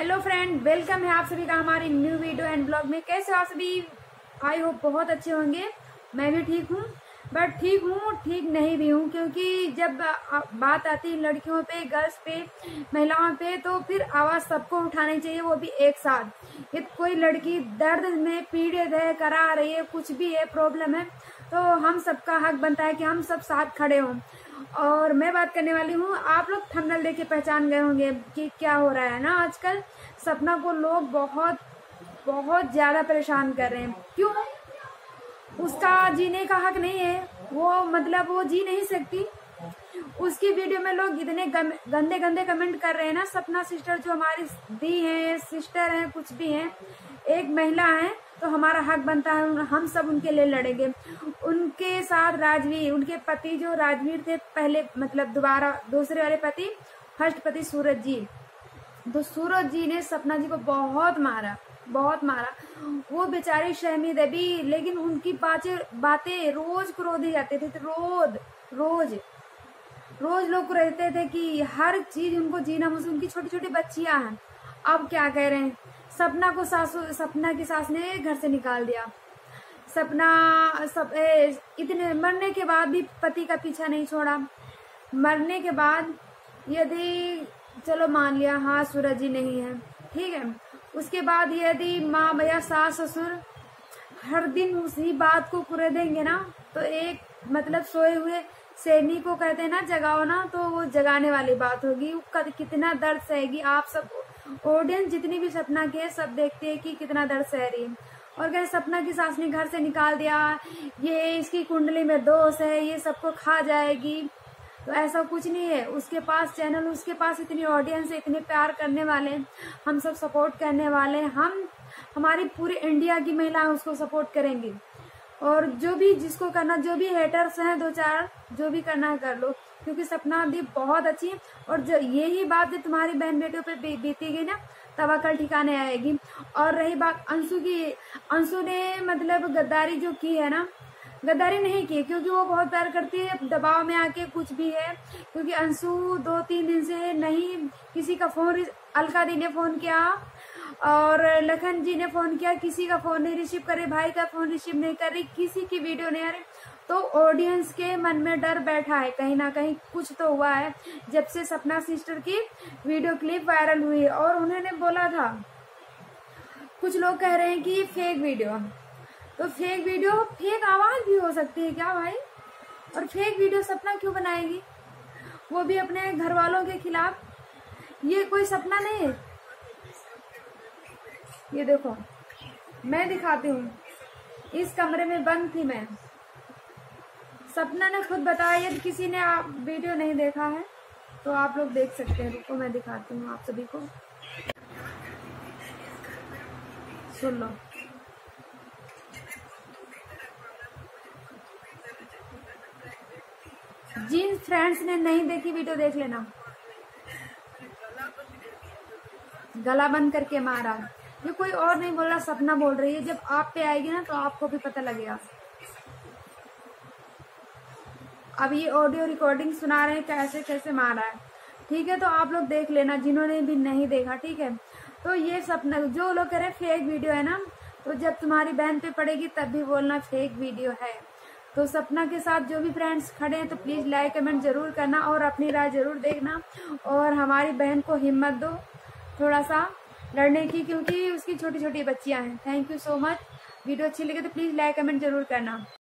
Hello friend, welcome है आप सभी का हमारी न्यू वीडियो एंड ब्लॉग में। कैसे हो आप सभी? आई होप बहुत अच्छे होंगे। मैं भी ठीक हूँ, बट ठीक हूँ ठीक नहीं भी हूँ, क्योंकि जब बात आती है लड़कियों पे, गर्ल्स पे, महिलाओं पे, तो फिर आवाज सबको उठानी चाहिए, वो भी एक साथ। यदि कोई लड़की दर्द में पीड़ित है, करा रही है, कुछ भी है, प्रॉब्लम है, तो हम सबका हक बनता है कि हम सब साथ खड़े हों। और मैं बात करने वाली हूँ, आप लोग थंबनेल देख के पहचान गए होंगे कि क्या हो रहा है ना। आजकल सपना को लोग बहुत बहुत ज्यादा परेशान कर रहे हैं। क्यों? उसका जीने का हक नहीं है, वो जी नहीं सकती। उसकी वीडियो में लोग इतने गंदे गंदे कमेंट कर रहे हैं ना। सपना सिस्टर जो हमारी दी है, सिस्टर है, कुछ भी है, एक महिला है, तो हमारा हक बनता है, हम सब उनके लिए लड़ेंगे। उनके साथ राजवीर, उनके पति जो राजवीर थे पहले, दोबारा दूसरे वाले पति, फर्स्ट पति सूरज जी, तो सूरज जी ने सपना जी को बहुत मारा, बहुत मारा। वो बेचारी शहमीद अभी, लेकिन उनकी बातें रोज क्रोधी जाते थे, रोज रोज लोग रहते थे कि हर चीज उनको जीना मुझे। उनकी छोटी छोटी बच्चियां हैं। अब क्या कह रहे हैं, सपना की सास ने घर से निकाल दिया। इतने मरने के बाद भी पति का पीछा नहीं छोड़ा। मरने के बाद यदि चलो मान लिया हाँ सूरज जी नहीं है, ठीक है, उसके बाद यदि माँ भैया सास ससुर हर दिन उसी बात को कुरेदेंगे ना, तो एक सोए हुए सैनिक को कहते हैं ना जगाओ ना, तो वो जगाने वाली बात होगी। कितना दर्द सहेगी। आप सब ऑडियंस जितनी भी सपना के सब देखते हैं कि कितना दर्द सह रही है। और क्या सपना की सास ने घर से निकाल दिया, ये इसकी कुंडली में दोष है, ये सबको खा जाएगी, तो ऐसा कुछ नहीं है। उसके पास चैनल, उसके पास इतनी ऑडियंस है, इतने प्यार करने वाले, हम सब सपोर्ट करने वाले, हमारी पूरी इंडिया की महिलाएं उसको सपोर्ट करेंगी। और जो भी जिसको करना, जो भी हेटर्स हैं दो चार, जो भी करना है कर लो, क्योंकि सपना दी बहुत अच्छी है। और जो यही बात जो तुम्हारी बहन बेटियों पे बीती गई ना, तब अकल ठिकाने आएगी। और रही बात अंशु की, अंशु ने गद्दारी जो की है ना, गद्दारी नहीं की, क्योंकि वो बहुत प्यार करती है। दबाव में आके कुछ भी है, क्योंकि अंशु 2-3 दिन से नहीं किसी का फोन, अलका दी ने फोन किया और लखन जी ने फोन किया, किसी का फोन नहीं रिसीव करे, भाई का फोन रिसीव नहीं कर रही, किसी की वीडियो नहीं आ रही। तो ऑडियंस के मन में डर बैठा है, कहीं ना कहीं कुछ तो हुआ है जब से सपना सिस्टर की वीडियो क्लिप वायरल हुई है। और उन्होंने बोला था, कुछ लोग कह रहे हैं कि फेक वीडियो, तो फेक वीडियो, फेक आवाज भी हो सकती है क्या भाई? और फेक वीडियो सपना क्यों बनाएगी, वो भी अपने घर वालों के खिलाफ? ये कोई सपना नहीं है। ये देखो, मैं दिखाती हूँ, इस कमरे में बंद थी मैं। सपना ने खुद बताया। यदि किसी ने आप वीडियो नहीं देखा है तो आप लोग देख सकते हैं। रुको मैं दिखाती हूँ आप सभी को, सुन लो। जिन फ्रेंड्स ने नहीं देखी वीडियो देख लेना। गला बंद करके मारा, ये कोई और नहीं बोल रहा, सपना बोल रही है। जब आप पे आएगी ना तो आपको भी पता लगेगा। अब ये ऑडियो रिकॉर्डिंग सुना रहे हैं कैसे कैसे मारा है, ठीक है? तो आप लोग देख लेना जिन्होंने भी नहीं देखा, ठीक है? तो ये सपना, जो लोग कह रहे हैं फेक वीडियो है ना, तो जब तुम्हारी बहन पे पड़ेगी तब भी बोलना फेक वीडियो है। तो सपना के साथ जो भी फ्रेंड्स खड़े हैं तो प्लीज लाइक कमेंट जरूर करना और अपनी राय जरूर देखना। और हमारी बहन को हिम्मत दो थोड़ा सा लड़ने की, क्योंकि उसकी छोटी छोटी बच्चियां हैं। Thank you so much. Video अच्छी लगे तो प्लीज लाइक कमेंट जरूर करना।